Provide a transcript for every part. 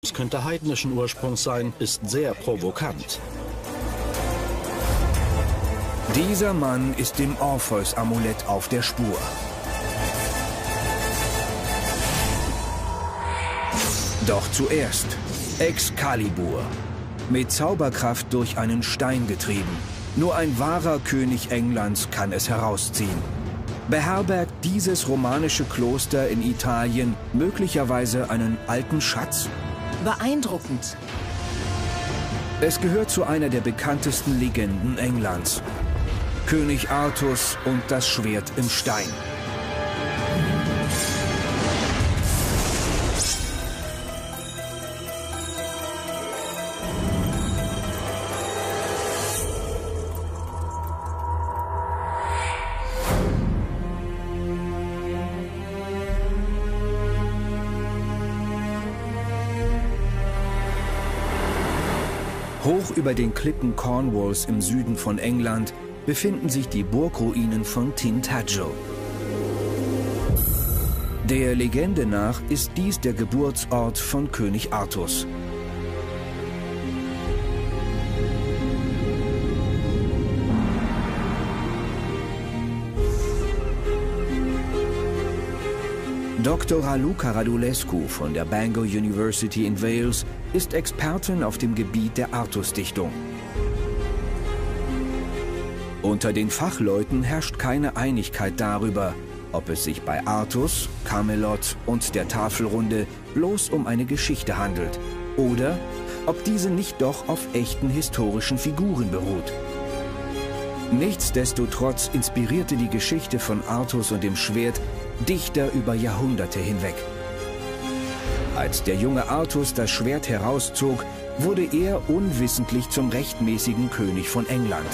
Es könnte heidnischen Ursprungs sein, ist sehr provokant. Dieser Mann ist dem Orpheus-Amulett auf der Spur. Doch zuerst Excalibur. Mit Zauberkraft durch einen Stein getrieben. Nur ein wahrer König Englands kann es herausziehen. Beherbergt dieses romanische Kloster in Italien möglicherweise einen alten Schatz? Beeindruckend. Es gehört zu einer der bekanntesten Legenden Englands. König Artus und das Schwert im Stein. Hoch über den Klippen Cornwalls im Süden von England befinden sich die Burgruinen von Tintagel. Der Legende nach ist dies der Geburtsort von König Artus. Dr. Raluca Radulescu von der Bangor University in Wales ist Expertin auf dem Gebiet der Artusdichtung. Unter den Fachleuten herrscht keine Einigkeit darüber, ob es sich bei Artus, Camelot und der Tafelrunde bloß um eine Geschichte handelt oder ob diese nicht doch auf echten historischen Figuren beruht. Nichtsdestotrotz inspirierte die Geschichte von Artus und dem Schwert Dichter über Jahrhunderte hinweg. Als der junge Artus das Schwert herauszog, wurde er unwissentlich zum rechtmäßigen König von England.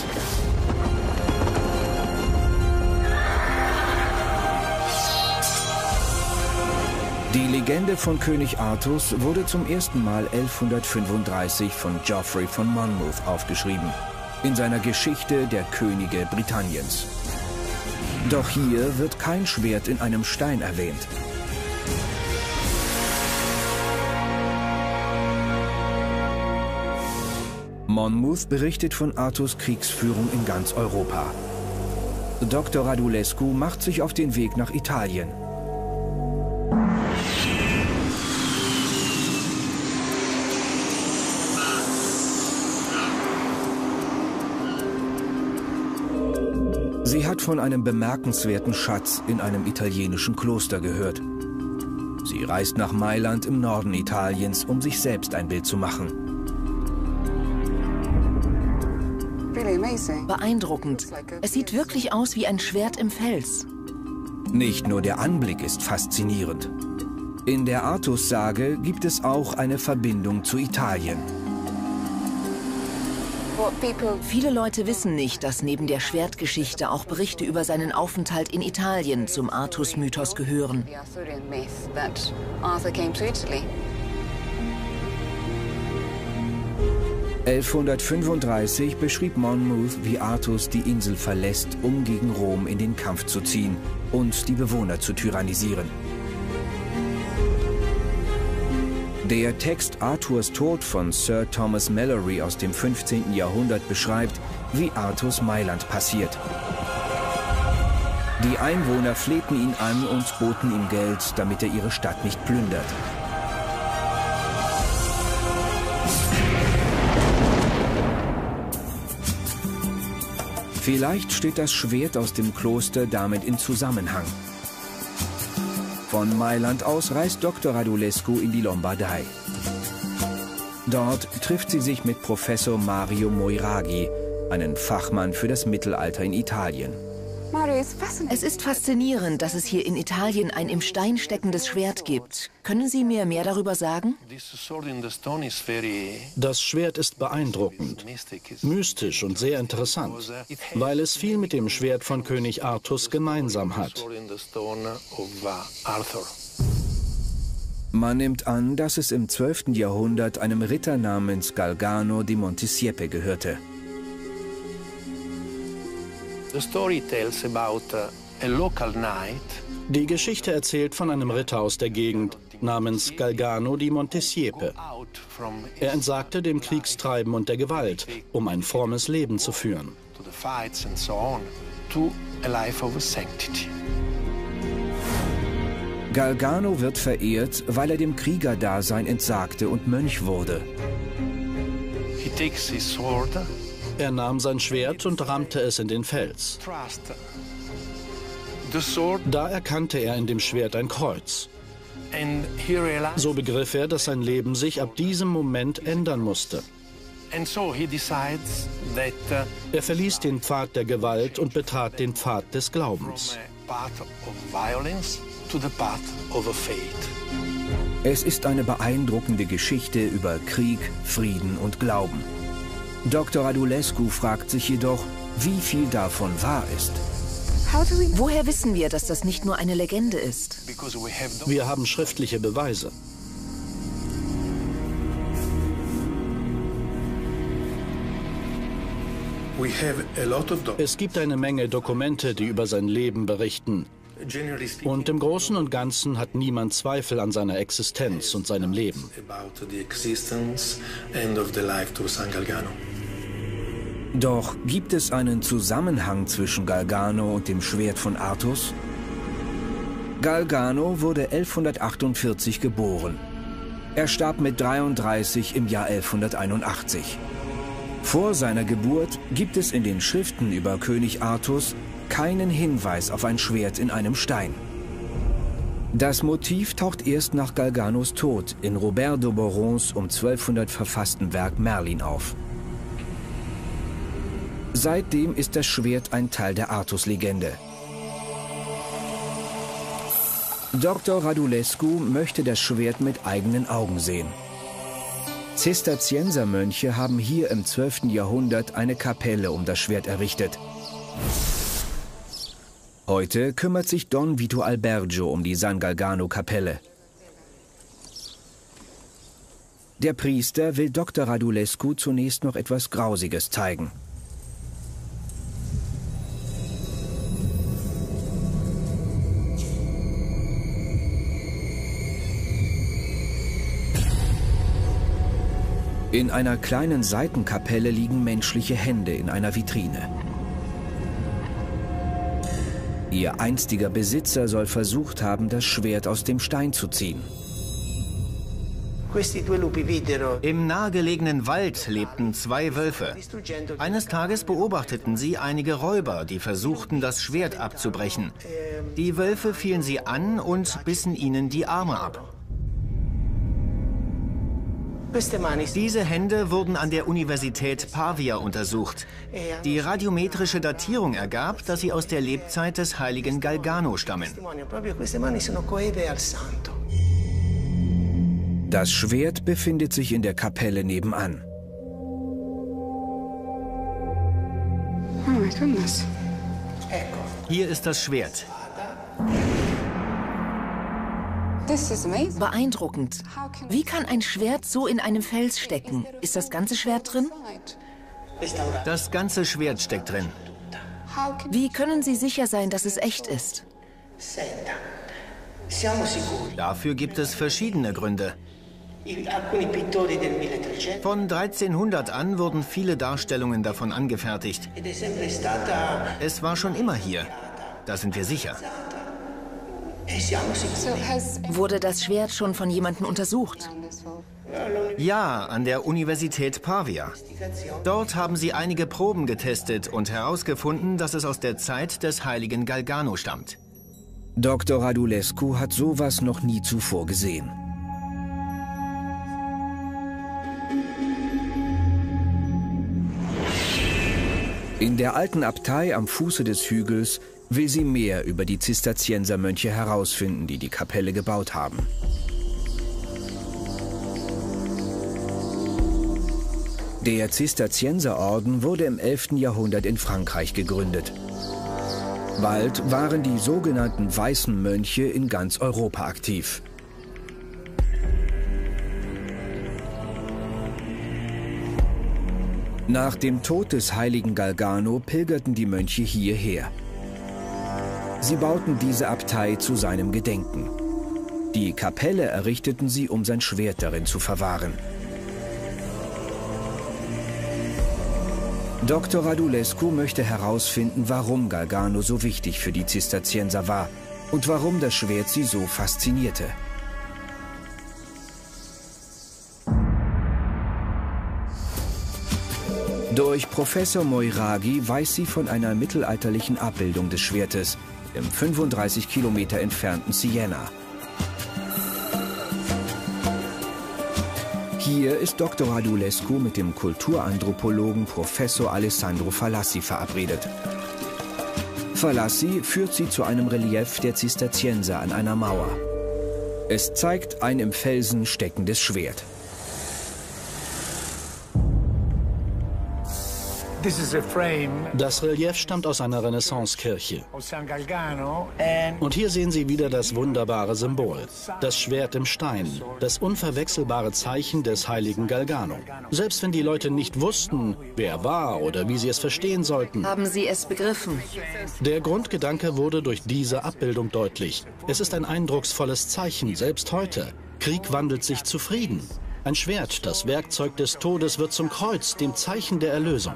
Die Legende von König Artus wurde zum ersten Mal 1135 von Geoffrey von Monmouth aufgeschrieben, in seiner Geschichte der Könige Britanniens. Doch hier wird kein Schwert in einem Stein erwähnt. Monmouth berichtet von Artus' Kriegsführung in ganz Europa. Dr. Radulescu macht sich auf den Weg nach Italien. Sie hat von einem bemerkenswerten Schatz in einem italienischen Kloster gehört. Sie reist nach Mailand im Norden Italiens, um sich selbst ein Bild zu machen. Beeindruckend. Es sieht wirklich aus wie ein Schwert im Fels. Nicht nur der Anblick ist faszinierend. In der Artus-Sage gibt es auch eine Verbindung zu Italien. Viele Leute wissen nicht, dass neben der Schwertgeschichte auch Berichte über seinen Aufenthalt in Italien zum Artus-Mythos gehören. 1135 beschrieb Monmouth, wie Artus die Insel verlässt, um gegen Rom in den Kampf zu ziehen und die Bewohner zu tyrannisieren. Der Text Arthurs Tod von Sir Thomas Malory aus dem 15. Jahrhundert beschreibt, wie Artus Mailand passiert. Die Einwohner flehten ihn an und boten ihm Geld, damit er ihre Stadt nicht plündert. Vielleicht steht das Schwert aus dem Kloster damit in Zusammenhang. Von Mailand aus reist Dr. Radulescu in die Lombardei. Dort trifft sie sich mit Professor Mario Moiraghi, einen Fachmann für das Mittelalter in Italien. Es ist faszinierend, dass es hier in Italien ein im Stein steckendes Schwert gibt. Können Sie mir mehr darüber sagen? Das Schwert ist beeindruckend, mystisch und sehr interessant, weil es viel mit dem Schwert von König Artus gemeinsam hat. Man nimmt an, dass es im 12. Jahrhundert einem Ritter namens Galgano di Montesiepe gehörte. Die Geschichte erzählt von einem Ritter aus der Gegend, namens Galgano di Montesiepe. Er entsagte dem Kriegstreiben und der Gewalt, um ein frommes Leben zu führen. Galgano wird verehrt, weil er dem Kriegerdasein entsagte und Mönch wurde. Er nahm sein Schwert und rammte es in den Fels. Da erkannte er in dem Schwert ein Kreuz. So begriff er, dass sein Leben sich ab diesem Moment ändern musste. Er verließ den Pfad der Gewalt und betrat den Pfad des Glaubens. Es ist eine beeindruckende Geschichte über Krieg, Frieden und Glauben. Dr. Radulescu fragt sich jedoch, wie viel davon wahr ist. Woher wissen wir, dass das nicht nur eine Legende ist? Wir haben schriftliche Beweise. Es gibt eine Menge Dokumente, die über sein Leben berichten. Und im Großen und Ganzen hat niemand Zweifel an seiner Existenz und seinem Leben. Doch gibt es einen Zusammenhang zwischen Galgano und dem Schwert von Artus? Galgano wurde 1148 geboren. Er starb mit 33 im Jahr 1181. Vor seiner Geburt gibt es in den Schriften über König Artus keinen Hinweis auf ein Schwert in einem Stein. Das Motiv taucht erst nach Galganos Tod in Robert d'Oberons um 1200 verfassten Werk Merlin auf. Seitdem ist das Schwert ein Teil der Artus-Legende. Dr. Radulescu möchte das Schwert mit eigenen Augen sehen. Zisterziensermönche haben hier im 12. Jahrhundert eine Kapelle um das Schwert errichtet. Heute kümmert sich Don Vito Albergio um die San Galgano-Kapelle. Der Priester will Dr. Radulescu zunächst noch etwas Grausiges zeigen. In einer kleinen Seitenkapelle liegen menschliche Hände in einer Vitrine. Ihr einstiger Besitzer soll versucht haben, das Schwert aus dem Stein zu ziehen. Im nahegelegenen Wald lebten zwei Wölfe. Eines Tages beobachteten sie einige Räuber, die versuchten, das Schwert abzubrechen. Die Wölfe fielen sie an und bissen ihnen die Arme ab. Diese Hände wurden an der Universität Pavia untersucht. Die radiometrische Datierung ergab, dass sie aus der Lebzeit des heiligen Galgano stammen. Das Schwert befindet sich in der Kapelle nebenan. Oh my goodness. Hier ist das Schwert. Beeindruckend. Wie kann ein Schwert so in einem Fels stecken? Ist das ganze Schwert drin? Das ganze Schwert steckt drin. Wie können Sie sicher sein, dass es echt ist? Dafür gibt es verschiedene Gründe. Von 1300 an wurden viele Darstellungen davon angefertigt. Es war schon immer hier. Da sind wir sicher. Wurde das Schwert schon von jemandem untersucht? Ja, an der Universität Pavia. Dort haben sie einige Proben getestet und herausgefunden, dass es aus der Zeit des heiligen Galgano stammt. Dr. Radulescu hat sowas noch nie zuvor gesehen. In der alten Abtei am Fuße des Hügels will sie mehr über die Zisterziensermönche herausfinden, die die Kapelle gebaut haben. Der Zisterzienserorden wurde im 11. Jahrhundert in Frankreich gegründet. Bald waren die sogenannten Weißen Mönche in ganz Europa aktiv. Nach dem Tod des heiligen Galgano pilgerten die Mönche hierher. Sie bauten diese Abtei zu seinem Gedenken. Die Kapelle errichteten sie, um sein Schwert darin zu verwahren. Dr. Radulescu möchte herausfinden, warum Galgano so wichtig für die Zisterzienser war und warum das Schwert sie so faszinierte. Durch Professor Moiraghi weiß sie von einer mittelalterlichen Abbildung des Schwertes im 35 Kilometer entfernten Siena. Hier ist Dr. Radulescu mit dem Kulturanthropologen Professor Alessandro Falassi verabredet. Falassi führt sie zu einem Relief der Zisterzienser an einer Mauer. Es zeigt ein im Felsen steckendes Schwert. Das Relief stammt aus einer Renaissancekirche. Und hier sehen Sie wieder das wunderbare Symbol. Das Schwert im Stein, das unverwechselbare Zeichen des heiligen Galgano. Selbst wenn die Leute nicht wussten, wer er war oder wie sie es verstehen sollten. Haben Sie es begriffen? Der Grundgedanke wurde durch diese Abbildung deutlich. Es ist ein eindrucksvolles Zeichen, selbst heute. Krieg wandelt sich zu Frieden. Ein Schwert, das Werkzeug des Todes, wird zum Kreuz, dem Zeichen der Erlösung.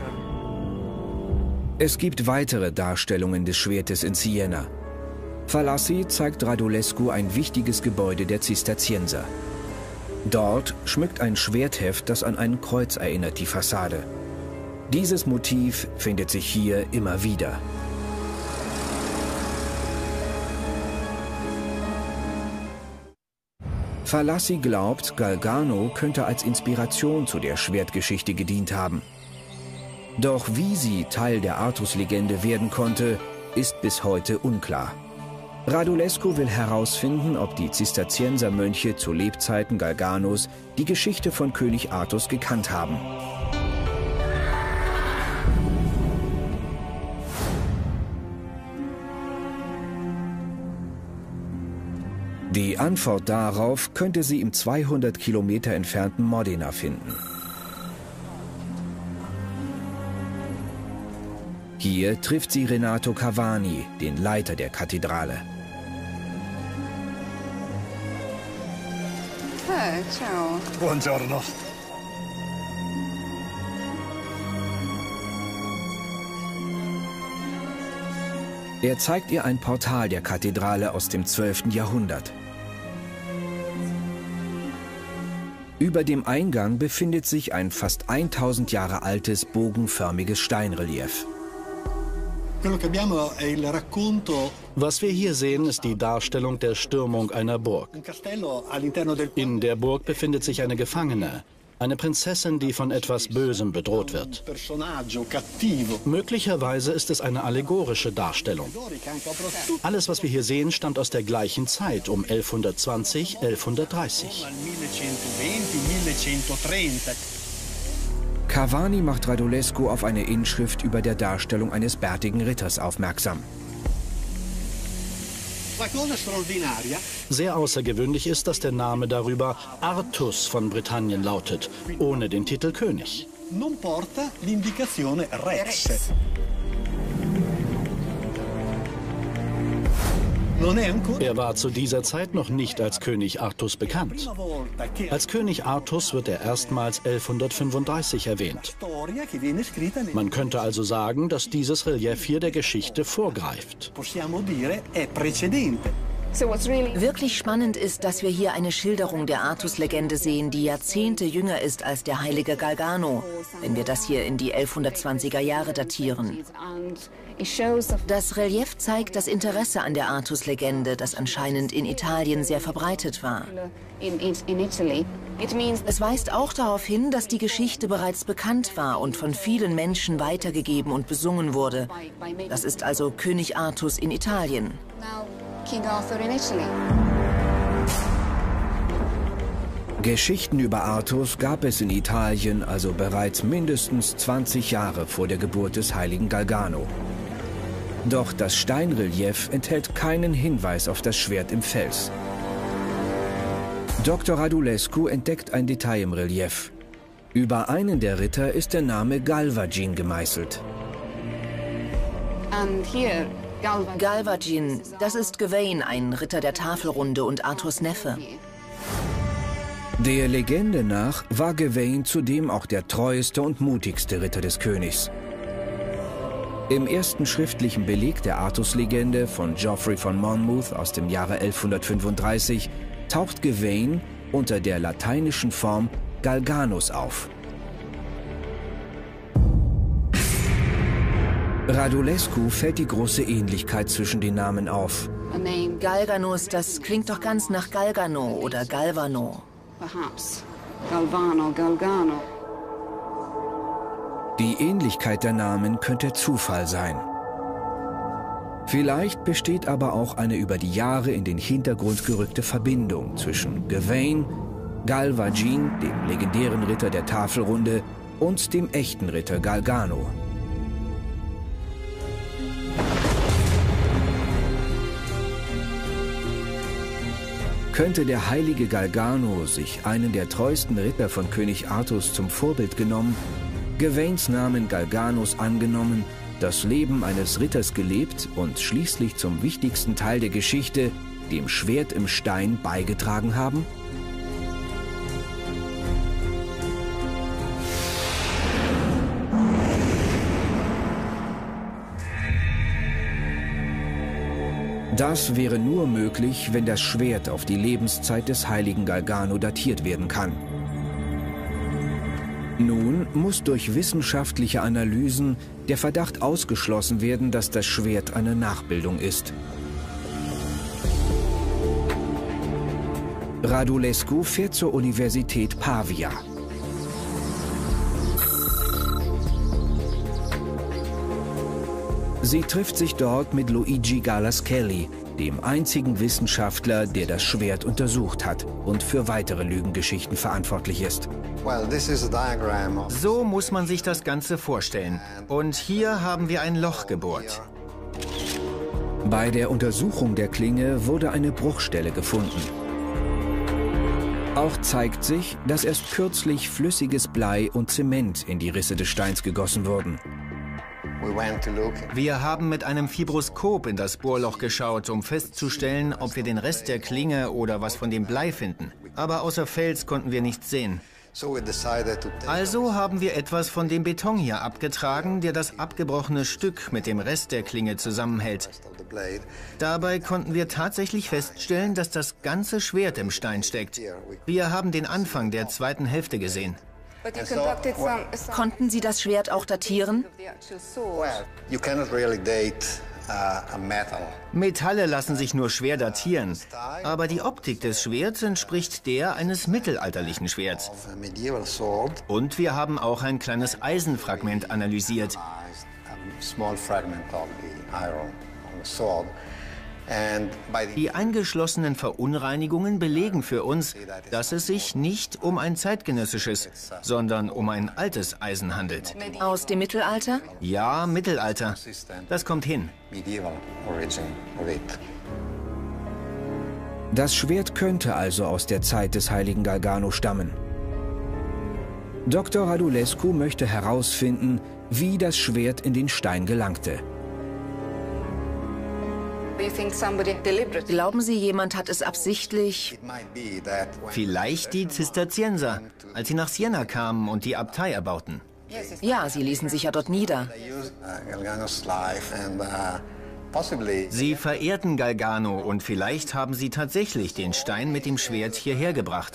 Es gibt weitere Darstellungen des Schwertes in Siena. Falassi zeigt Radulescu ein wichtiges Gebäude der Zisterzienser. Dort schmückt ein Schwertheft, das an ein Kreuz erinnert, die Fassade. Dieses Motiv findet sich hier immer wieder. Falassi glaubt, Galgano könnte als Inspiration zu der Schwertgeschichte gedient haben. Doch wie sie Teil der Artus-Legende werden konnte, ist bis heute unklar. Radulescu will herausfinden, ob die Zisterziensermönche zu Lebzeiten Galganos die Geschichte von König Artus gekannt haben. Die Antwort darauf könnte sie im 200 Kilometer entfernten Modena finden. Hier trifft sie Renato Cavani, den Leiter der Kathedrale. Ciao. Buongiorno. Er zeigt ihr ein Portal der Kathedrale aus dem 12. Jahrhundert. Über dem Eingang befindet sich ein fast 1000 Jahre altes, bogenförmiges Steinrelief. Was wir hier sehen, ist die Darstellung der Stürmung einer Burg. In der Burg befindet sich eine Gefangene, eine Prinzessin, die von etwas Bösem bedroht wird. Möglicherweise ist es eine allegorische Darstellung. Alles, was wir hier sehen, stammt aus der gleichen Zeit, um 1120, 1130. Cavani macht Radulescu auf eine Inschrift über der Darstellung eines bärtigen Ritters aufmerksam. Sehr außergewöhnlich ist, dass der Name darüber Artus von Britannien lautet, ohne den Titel König. Er war zu dieser Zeit noch nicht als König Artus bekannt. Als König Artus wird er erstmals 1135 erwähnt. Man könnte also sagen, dass dieses Relief hier der Geschichte vorgreift. Wirklich spannend ist, dass wir hier eine Schilderung der Artus-Legende sehen, die Jahrzehnte jünger ist als der heilige Galgano, wenn wir das hier in die 1120er Jahre datieren. Das Relief zeigt das Interesse an der Artus-Legende, das anscheinend in Italien sehr verbreitet war. Es weist auch darauf hin, dass die Geschichte bereits bekannt war und von vielen Menschen weitergegeben und besungen wurde. Das ist also König Artus in Italien. King Arthur in Italy. Geschichten über Artus gab es in Italien also bereits mindestens 20 Jahre vor der Geburt des heiligen Galgano. Doch das Steinrelief enthält keinen Hinweis auf das Schwert im Fels. Dr. Radulescu entdeckt ein Detail im Relief. Über einen der Ritter ist der Name Galvagin gemeißelt. Galvagin, das ist Gawain, ein Ritter der Tafelrunde und Arthurs Neffe. Der Legende nach war Gawain zudem auch der treueste und mutigste Ritter des Königs. Im ersten schriftlichen Beleg der Artus-Legende von Geoffrey von Monmouth aus dem Jahre 1135 taucht Gawain unter der lateinischen Form Galganus auf. Radulescu fällt die große Ähnlichkeit zwischen den Namen auf. Galganus, das klingt doch ganz nach Galgano oder Galvano. Galgano. Die Ähnlichkeit der Namen könnte Zufall sein. Vielleicht besteht aber auch eine über die Jahre in den Hintergrund gerückte Verbindung zwischen Gawain, Galvagin, dem legendären Ritter der Tafelrunde, und dem echten Ritter Galgano. Könnte der heilige Galgano sich einen der treuesten Ritter von König Artus zum Vorbild genommen, Gawains Namen Galganus angenommen, das Leben eines Ritters gelebt und schließlich zum wichtigsten Teil der Geschichte, dem Schwert im Stein, beigetragen haben? Das wäre nur möglich, wenn das Schwert auf die Lebenszeit des heiligen Galgano datiert werden kann. Nun muss durch wissenschaftliche Analysen der Verdacht ausgeschlossen werden, dass das Schwert eine Nachbildung ist. Radulescu fährt zur Universität Pavia. Sie trifft sich dort mit Luigi Galascelli, dem einzigen Wissenschaftler, der das Schwert untersucht hat und für weitere Lügengeschichten verantwortlich ist. So muss man sich das Ganze vorstellen. Und hier haben wir ein Loch gebohrt. Bei der Untersuchung der Klinge wurde eine Bruchstelle gefunden. Auch zeigt sich, dass erst kürzlich flüssiges Blei und Zement in die Risse des Steins gegossen wurden. Wir haben mit einem Fibroskop in das Bohrloch geschaut, um festzustellen, ob wir den Rest der Klinge oder was von dem Blei finden. Aber außer Fels konnten wir nichts sehen. Also haben wir etwas von dem Beton hier abgetragen, der das abgebrochene Stück mit dem Rest der Klinge zusammenhält. Dabei konnten wir tatsächlich feststellen, dass das ganze Schwert im Stein steckt. Wir haben den Anfang der zweiten Hälfte gesehen. Konnten Sie das Schwert auch datieren? Metalle lassen sich nur schwer datieren, aber die Optik des Schwerts entspricht der eines mittelalterlichen Schwerts. Und wir haben auch ein kleines Eisenfragment analysiert. Die eingeschlossenen Verunreinigungen belegen für uns, dass es sich nicht um ein zeitgenössisches, sondern um ein altes Eisen handelt. Aus dem Mittelalter? Ja, Mittelalter. Das kommt hin. Das Schwert könnte also aus der Zeit des heiligen Galgano stammen. Dr. Radulescu möchte herausfinden, wie das Schwert in den Stein gelangte. Glauben Sie, jemand hat es absichtlich? Vielleicht die Zisterzienser, als sie nach Siena kamen und die Abtei erbauten. Ja, sie ließen sich ja dort nieder. Sie verehrten Galgano und vielleicht haben sie tatsächlich den Stein mit dem Schwert hierher gebracht.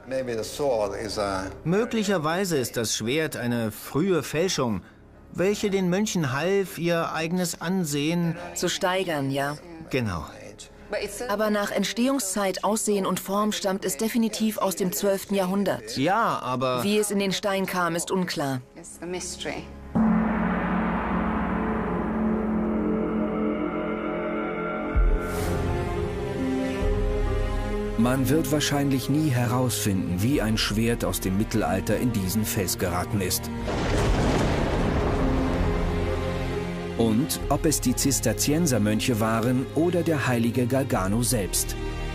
Möglicherweise ist das Schwert eine frühe Fälschung, welche den Mönchen half, ihr eigenes Ansehen zu steigern, ja. Genau. Aber nach Entstehungszeit, Aussehen und Form stammt es definitiv aus dem 12. Jahrhundert. Ja, aber... Wie es in den Stein kam, ist unklar. Man wird wahrscheinlich nie herausfinden, wie ein Schwert aus dem Mittelalter in diesen Fels geraten ist. Und ob es die Zisterziensermönche waren oder der heilige Galgano selbst.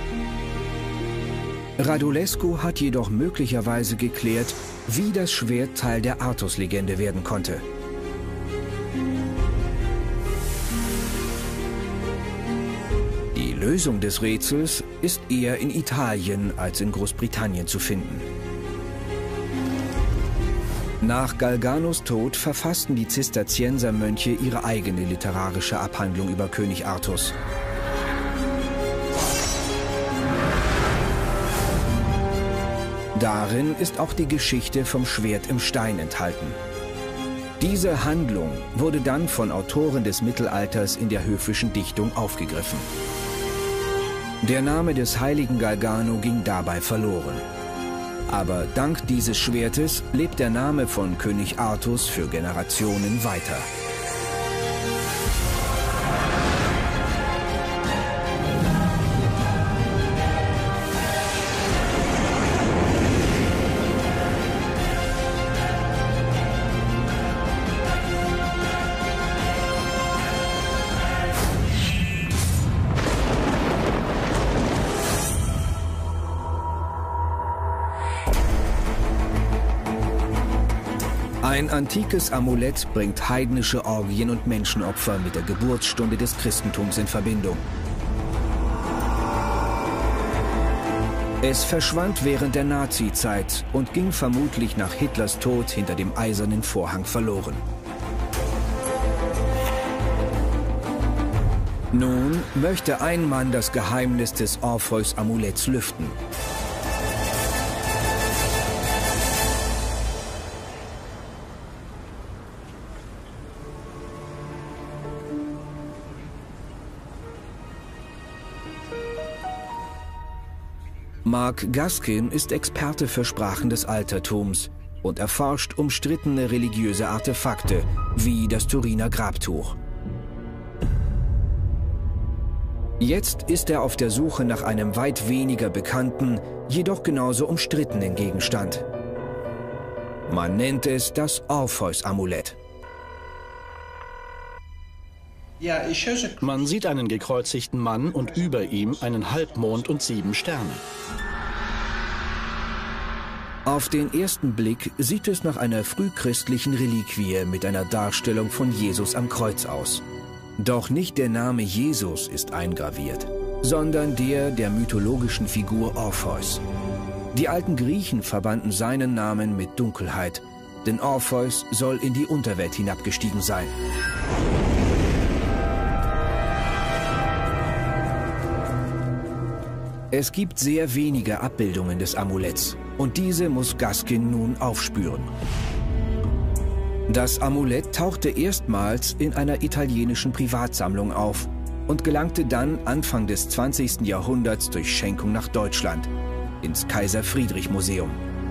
Radulescu hat jedoch möglicherweise geklärt, wie das Schwert Teil der Artus-Legende werden konnte. Lösung des Rätsels ist eher in Italien als in Großbritannien zu finden. Nach Galganos Tod verfassten die Zisterziensermönche ihre eigene literarische Abhandlung über König Artus. Darin ist auch die Geschichte vom Schwert im Stein enthalten. Diese Handlung wurde dann von Autoren des Mittelalters in der höfischen Dichtung aufgegriffen. Der Name des heiligen Galgano ging dabei verloren. Aber dank dieses Schwertes lebt der Name von König Artus für Generationen weiter. Ein antikes Amulett bringt heidnische Orgien und Menschenopfer mit der Geburtsstunde des Christentums in Verbindung. Es verschwand während der Nazi-Zeit und ging vermutlich nach Hitlers Tod hinter dem Eisernen Vorhang verloren. Nun möchte ein Mann das Geheimnis des Orpheus-Amuletts lüften. Mark Gaskin ist Experte für Sprachen des Altertums und erforscht umstrittene religiöse Artefakte, wie das Turiner Grabtuch. Jetzt ist er auf der Suche nach einem weit weniger bekannten, jedoch genauso umstrittenen Gegenstand. Man nennt es das Orpheus-Amulett. Man sieht einen gekreuzigten Mann und über ihm einen Halbmond und 7 Sterne. Auf den ersten Blick sieht es nach einer frühchristlichen Reliquie mit einer Darstellung von Jesus am Kreuz aus. Doch nicht der Name Jesus ist eingraviert, sondern der mythologischen Figur Orpheus. Die alten Griechen verbanden seinen Namen mit Dunkelheit, denn Orpheus soll in die Unterwelt hinabgestiegen sein. Es gibt sehr wenige Abbildungen des Amuletts und diese muss Gaskin nun aufspüren. Das Amulett tauchte erstmals in einer italienischen Privatsammlung auf und gelangte dann Anfang des 20. Jahrhunderts durch Schenkung nach Deutschland, ins Kaiser-Friedrich-Museum.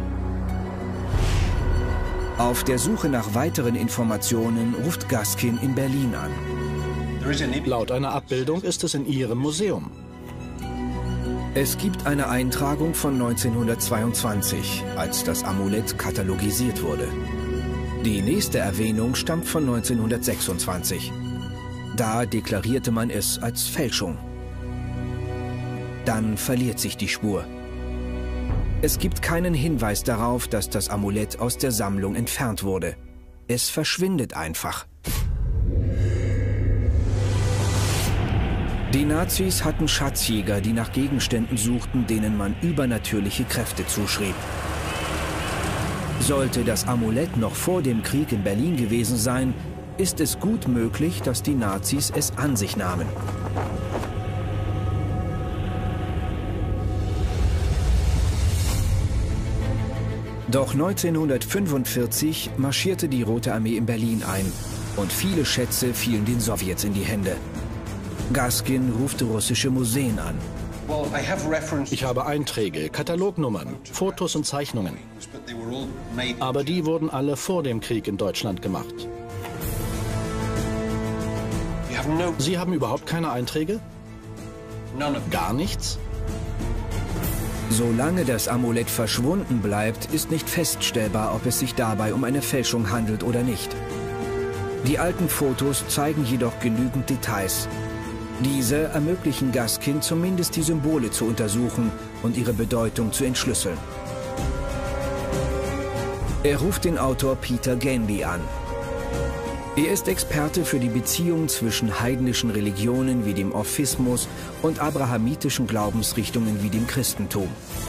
Auf der Suche nach weiteren Informationen ruft Gaskin in Berlin an. Laut einer Abbildung ist es in Ihrem Museum. Es gibt eine Eintragung von 1922, als das Amulett katalogisiert wurde. Die nächste Erwähnung stammt von 1926. Da deklarierte man es als Fälschung. Dann verliert sich die Spur. Es gibt keinen Hinweis darauf, dass das Amulett aus der Sammlung entfernt wurde. Es verschwindet einfach. Die Nazis hatten Schatzjäger, die nach Gegenständen suchten, denen man übernatürliche Kräfte zuschrieb. Sollte das Amulett noch vor dem Krieg in Berlin gewesen sein, ist es gut möglich, dass die Nazis es an sich nahmen. Doch 1945 marschierte die Rote Armee in Berlin ein und viele Schätze fielen den Sowjets in die Hände. Gaskin ruft russische Museen an. Ich habe Einträge, Katalognummern, Fotos und Zeichnungen. Aber die wurden alle vor dem Krieg in Deutschland gemacht. Sie haben überhaupt keine Einträge? Gar nichts? Solange das Amulett verschwunden bleibt, ist nicht feststellbar, ob es sich dabei um eine Fälschung handelt oder nicht. Die alten Fotos zeigen jedoch genügend Details. Diese ermöglichen Gaskin zumindest die Symbole zu untersuchen und ihre Bedeutung zu entschlüsseln. Er ruft den Autor Peter Ganby an. Er ist Experte für die Beziehung zwischen heidnischen Religionen wie dem Orphismus und abrahamitischen Glaubensrichtungen wie dem Christentum.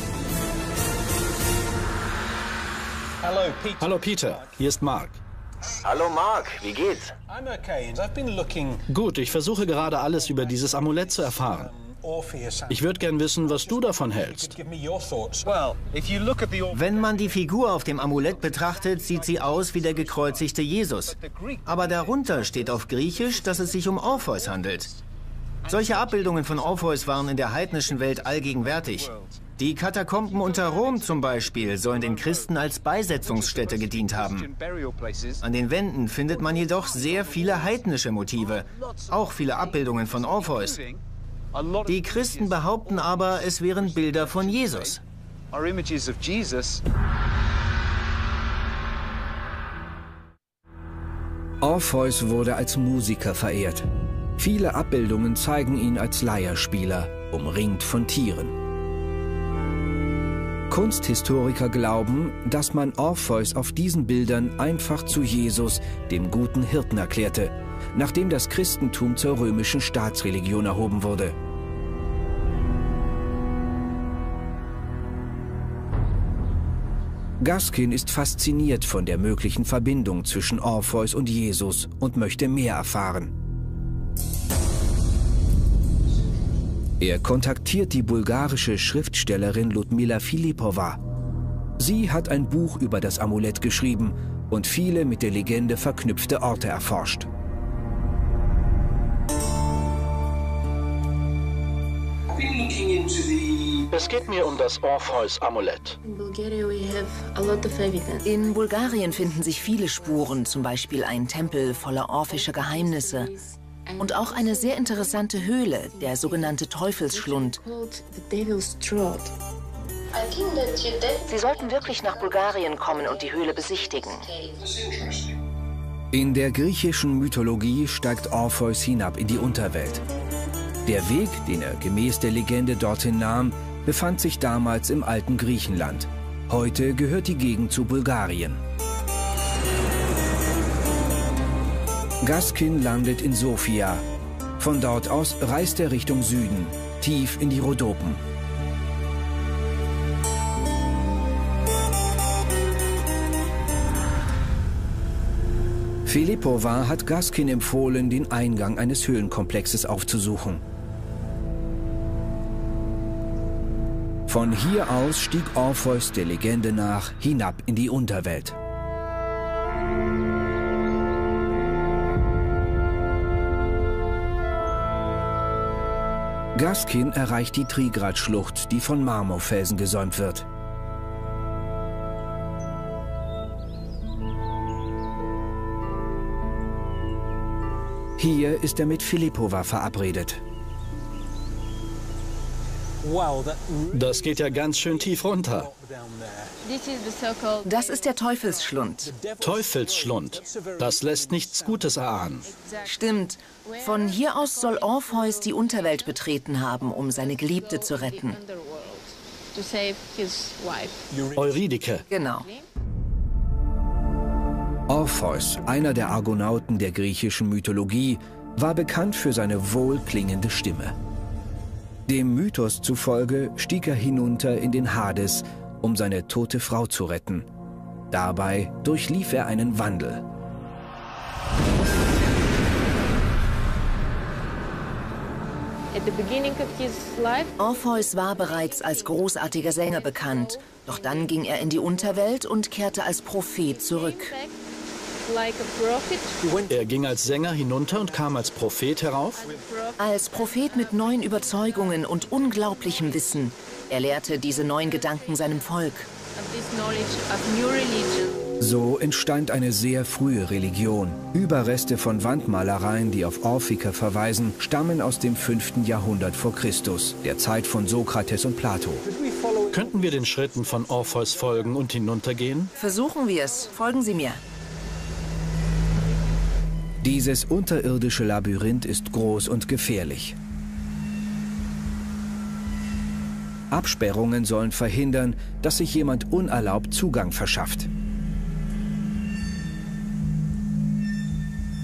Hallo Peter, hier ist Mark. Hallo Mark, wie geht's? Gut, ich versuche gerade alles über dieses Amulett zu erfahren. Ich würde gern wissen, was du davon hältst. Wenn man die Figur auf dem Amulett betrachtet, sieht sie aus wie der gekreuzigte Jesus. Aber darunter steht auf Griechisch, dass es sich um Orpheus handelt. Solche Abbildungen von Orpheus waren in der heidnischen Welt allgegenwärtig. Die Katakomben unter Rom zum Beispiel sollen den Christen als Beisetzungsstätte gedient haben. An den Wänden findet man jedoch sehr viele heidnische Motive, auch viele Abbildungen von Orpheus. Die Christen behaupten aber, es wären Bilder von Jesus. Orpheus wurde als Musiker verehrt. Viele Abbildungen zeigen ihn als Leierspieler, umringt von Tieren. Kunsthistoriker glauben, dass man Orpheus auf diesen Bildern einfach zu Jesus, dem guten Hirten, erklärte, nachdem das Christentum zur römischen Staatsreligion erhoben wurde. Gaskin ist fasziniert von der möglichen Verbindung zwischen Orpheus und Jesus und möchte mehr erfahren. Er kontaktiert die bulgarische Schriftstellerin Ludmila Filippova. Sie hat ein Buch über das Amulett geschrieben und viele mit der Legende verknüpfte Orte erforscht. Es geht mir um das Orpheus-Amulett. In Bulgarien finden sich viele Spuren, zum Beispiel ein Tempel voller orphischer Geheimnisse. Und auch eine sehr interessante Höhle, der sogenannte Teufelsschlund. Sie sollten wirklich nach Bulgarien kommen und die Höhle besichtigen. In der griechischen Mythologie steigt Orpheus hinab in die Unterwelt. Der Weg, den er gemäß der Legende dorthin nahm, befand sich damals im alten Griechenland. Heute gehört die Gegend zu Bulgarien. Gaskin landet in Sofia. Von dort aus reist er Richtung Süden, tief in die Rhodopen. Filippova hat Gaskin empfohlen, den Eingang eines Höhlenkomplexes aufzusuchen. Von hier aus stieg Orpheus der Legende nach hinab in die Unterwelt. Gaskin erreicht die Trigrat-Schlucht, die von Marmorfelsen gesäumt wird. Hier ist er mit Filippova verabredet. Das geht ja ganz schön tief runter. Das ist der Teufelsschlund. Teufelsschlund. Das lässt nichts Gutes erahnen. Stimmt. Von hier aus soll Orpheus die Unterwelt betreten haben, um seine Geliebte zu retten. Eurydike. Genau. Orpheus, einer der Argonauten der griechischen Mythologie, war bekannt für seine wohlklingende Stimme. Dem Mythos zufolge stieg er hinunter in den Hades, um seine tote Frau zu retten. Dabei durchlief er einen Wandel. Orpheus war bereits als großartiger Sänger bekannt, doch dann ging er in die Unterwelt und kehrte als Prophet zurück. Er ging als Sänger hinunter und kam als Prophet herauf? Als Prophet mit neuen Überzeugungen und unglaublichem Wissen. Er lehrte diese neuen Gedanken seinem Volk. So entstand eine sehr frühe Religion. Überreste von Wandmalereien, die auf Orphiker verweisen, stammen aus dem 5. Jahrhundert vor Christus, der Zeit von Sokrates und Plato. Könnten wir den Schritten von Orpheus folgen und hinuntergehen? Versuchen wir es. Folgen Sie mir. Dieses unterirdische Labyrinth ist groß und gefährlich. Absperrungen sollen verhindern, dass sich jemand unerlaubt Zugang verschafft.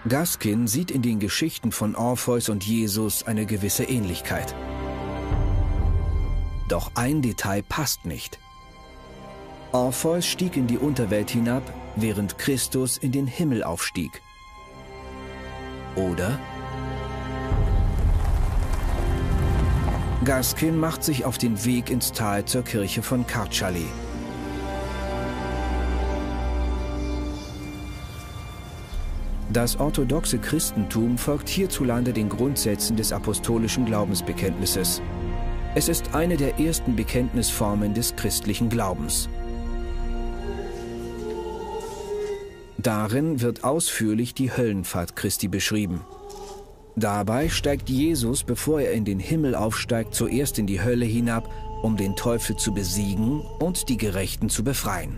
Gaskin sieht in den Geschichten von Orpheus und Jesus eine gewisse Ähnlichkeit. Doch ein Detail passt nicht. Orpheus stieg in die Unterwelt hinab, während Christus in den Himmel aufstieg. Oder? Gaskin macht sich auf den Weg ins Tal zur Kirche von Kardschalé. Das orthodoxe Christentum folgt hierzulande den Grundsätzen des apostolischen Glaubensbekenntnisses. Es ist eine der ersten Bekenntnisformen des christlichen Glaubens. Darin wird ausführlich die Höllenfahrt Christi beschrieben. Dabei steigt Jesus, bevor er in den Himmel aufsteigt, zuerst in die Hölle hinab, um den Teufel zu besiegen und die Gerechten zu befreien.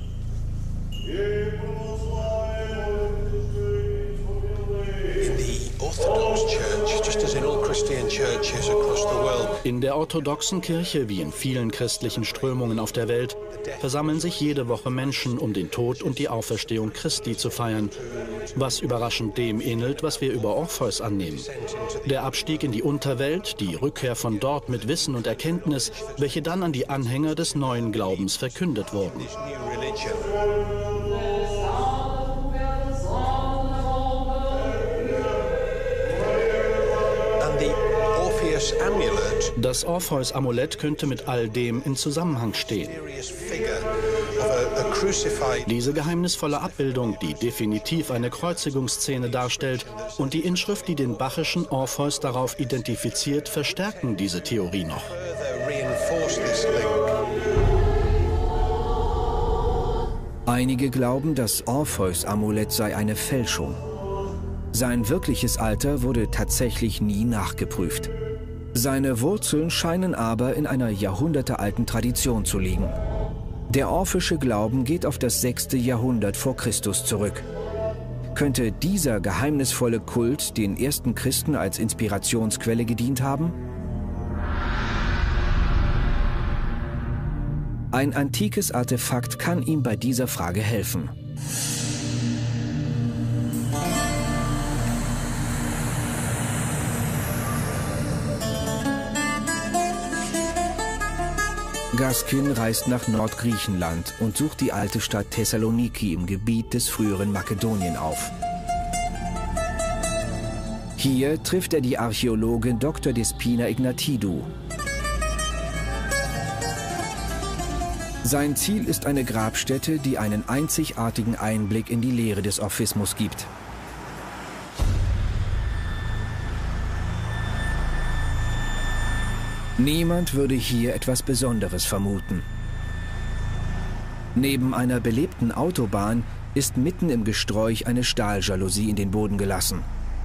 In der orthodoxen Kirche, wie in vielen christlichen Strömungen auf der Welt, versammeln sich jede Woche Menschen, um den Tod und die Auferstehung Christi zu feiern, was überraschend dem ähnelt, was wir über Orpheus annehmen. Der Abstieg in die Unterwelt, die Rückkehr von dort mit Wissen und Erkenntnis, welche dann an die Anhänger des neuen Glaubens verkündet wurden. Das Orpheus-Amulett könnte mit all dem in Zusammenhang stehen. Diese geheimnisvolle Abbildung, die definitiv eine Kreuzigungsszene darstellt, und die Inschrift, die den bachischen Orpheus darauf identifiziert, verstärken diese Theorie noch. Einige glauben, das Orpheus-Amulett sei eine Fälschung. Sein wirkliches Alter wurde tatsächlich nie nachgeprüft. Seine Wurzeln scheinen aber in einer jahrhundertealten Tradition zu liegen. Der orphische Glauben geht auf das 6. Jahrhundert vor Christus zurück. Könnte dieser geheimnisvolle Kult den ersten Christen als Inspirationsquelle gedient haben? Ein antikes Artefakt kann ihm bei dieser Frage helfen. Gaskin reist nach Nordgriechenland und sucht die alte Stadt Thessaloniki im Gebiet des früheren Makedonien auf. Hier trifft er die Archäologin Dr. Despina Ignatidou. Sein Ziel ist eine Grabstätte, die einen einzigartigen Einblick in die Lehre des Orphismus gibt. Niemand würde hier etwas Besonderes vermuten. Neben einer belebten Autobahn ist mitten im Gesträuch eine Stahljalousie in den Boden gelassen.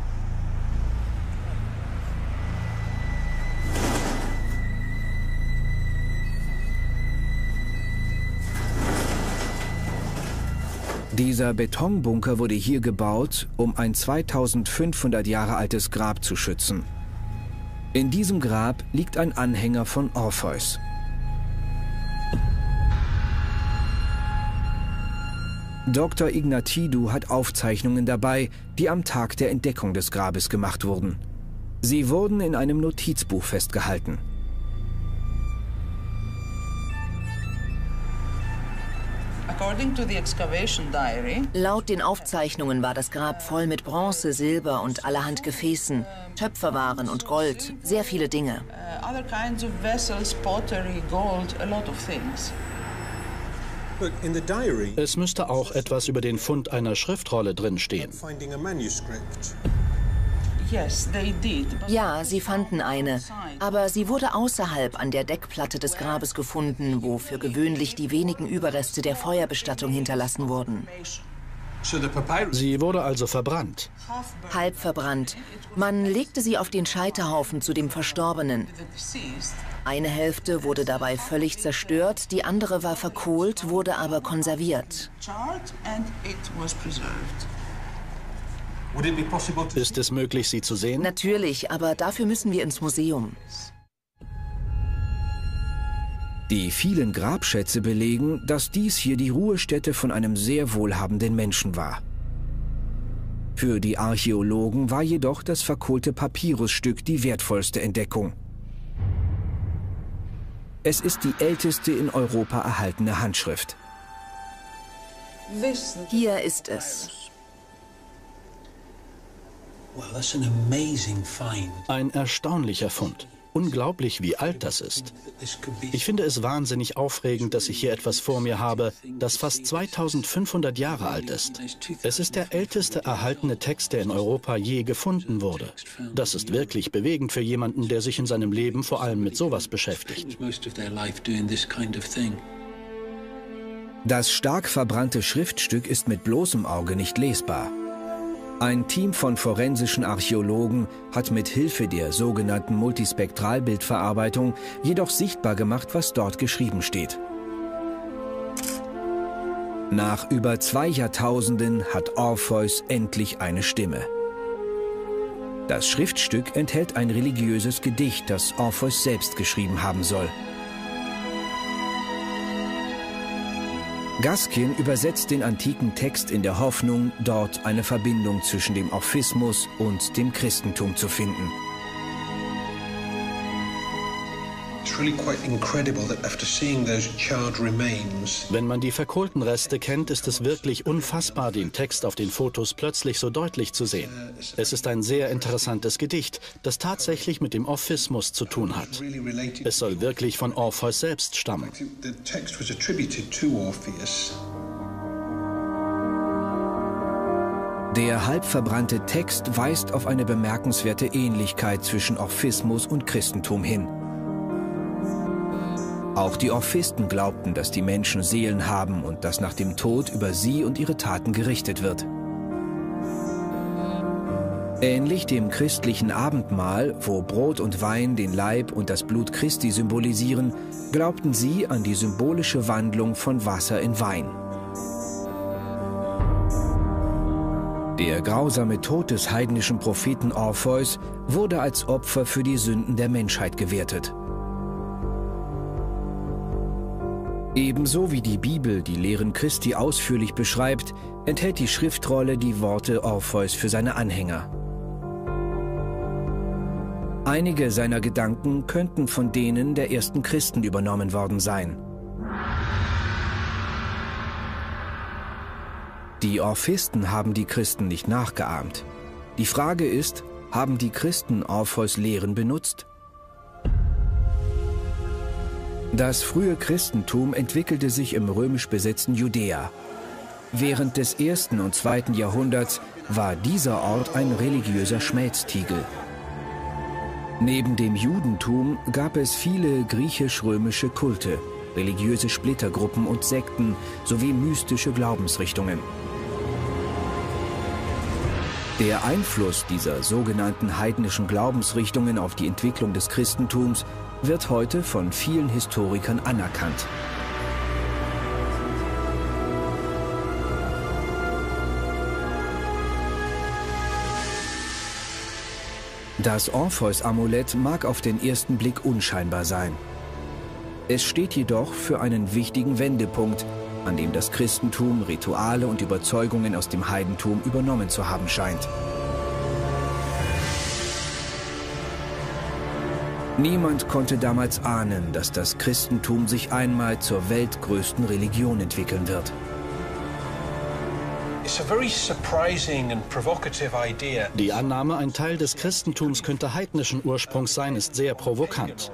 Dieser Betonbunker wurde hier gebaut, um ein 2500 Jahre altes Grab zu schützen. In diesem Grab liegt ein Anhänger von Orpheus. Dr. Ignatidou hat Aufzeichnungen dabei, die am Tag der Entdeckung des Grabes gemacht wurden. Sie wurden in einem Notizbuch festgehalten. Laut den Aufzeichnungen war das Grab voll mit Bronze, Silber und allerhand Gefäßen, Töpferwaren und Gold, sehr viele Dinge. Es müsste auch etwas über den Fund einer Schriftrolle drinstehen. Ja, sie fanden eine, aber sie wurde außerhalb an der Deckplatte des Grabes gefunden, wo für gewöhnlich die wenigen Überreste der Feuerbestattung hinterlassen wurden. Sie wurde also verbrannt. Halb verbrannt. Man legte sie auf den Scheiterhaufen zu dem Verstorbenen. Eine Hälfte wurde dabei völlig zerstört, die andere war verkohlt, wurde aber konserviert. Ist es möglich, sie zu sehen? Natürlich, aber dafür müssen wir ins Museum. Die vielen Grabschätze belegen, dass dies hier die Ruhestätte von einem sehr wohlhabenden Menschen war. Für die Archäologen war jedoch das verkohlte Papyrusstück die wertvollste Entdeckung. Es ist die älteste in Europa erhaltene Handschrift. Hier ist es. Ein erstaunlicher Fund. Unglaublich, wie alt das ist. Ich finde es wahnsinnig aufregend, dass ich hier etwas vor mir habe, das fast 2500 Jahre alt ist. Es ist der älteste erhaltene Text, der in Europa je gefunden wurde. Das ist wirklich bewegend für jemanden, der sich in seinem Leben vor allem mit sowas beschäftigt. Das stark verbrannte Schriftstück ist mit bloßem Auge nicht lesbar. Ein Team von forensischen Archäologen hat mit Hilfe der sogenannten Multispektralbildverarbeitung jedoch sichtbar gemacht, was dort geschrieben steht. Nach über 2 Jahrtausenden hat Orpheus endlich eine Stimme. Das Schriftstück enthält ein religiöses Gedicht, das Orpheus selbst geschrieben haben soll. Gaskin übersetzt den antiken Text in der Hoffnung, dort eine Verbindung zwischen dem Orphismus und dem Christentum zu finden. Wenn man die verkohlten Reste kennt, ist es wirklich unfassbar, den Text auf den Fotos plötzlich so deutlich zu sehen. Es ist ein sehr interessantes Gedicht, das tatsächlich mit dem Orphismus zu tun hat. Es soll wirklich von Orpheus selbst stammen. Der halb verbrannte Text weist auf eine bemerkenswerte Ähnlichkeit zwischen Orphismus und Christentum hin. Auch die Orphisten glaubten, dass die Menschen Seelen haben und dass nach dem Tod über sie und ihre Taten gerichtet wird. Ähnlich dem christlichen Abendmahl, wo Brot und Wein den Leib und das Blut Christi symbolisieren, glaubten sie an die symbolische Wandlung von Wasser in Wein. Der grausame Tod des heidnischen Propheten Orpheus wurde als Opfer für die Sünden der Menschheit gewertet. Ebenso wie die Bibel die Lehren Christi ausführlich beschreibt, enthält die Schriftrolle die Worte Orpheus für seine Anhänger. Einige seiner Gedanken könnten von denen der ersten Christen übernommen worden sein. Die Orphisten haben die Christen nicht nachgeahmt. Die Frage ist, haben die Christen Orpheus' Lehren benutzt? Das frühe Christentum entwickelte sich im römisch besetzten Judäa. Während des 1. und 2. Jahrhunderts war dieser Ort ein religiöser Schmelztiegel. Neben dem Judentum gab es viele griechisch-römische Kulte, religiöse Splittergruppen und Sekten sowie mystische Glaubensrichtungen. Der Einfluss dieser sogenannten heidnischen Glaubensrichtungen auf die Entwicklung des Christentums wird heute von vielen Historikern anerkannt. Das Orpheus-Amulett mag auf den ersten Blick unscheinbar sein. Es steht jedoch für einen wichtigen Wendepunkt, an dem das Christentum Rituale und Überzeugungen aus dem Heidentum übernommen zu haben scheint. Niemand konnte damals ahnen, dass das Christentum sich einmal zur weltgrößten Religion entwickeln wird. Die Annahme, ein Teil des Christentums könnte heidnischen Ursprungs sein, ist sehr provokant.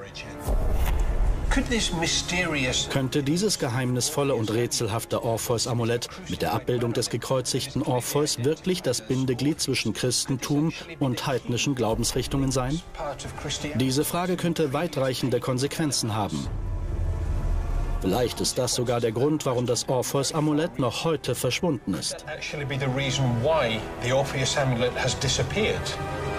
Könnte dieses geheimnisvolle und rätselhafte Orpheus-Amulett mit der Abbildung des gekreuzigten Orpheus wirklich das Bindeglied zwischen Christentum und heidnischen Glaubensrichtungen sein? Diese Frage könnte weitreichende Konsequenzen haben. Vielleicht ist das sogar der Grund, warum das Orpheus-Amulett noch heute verschwunden ist.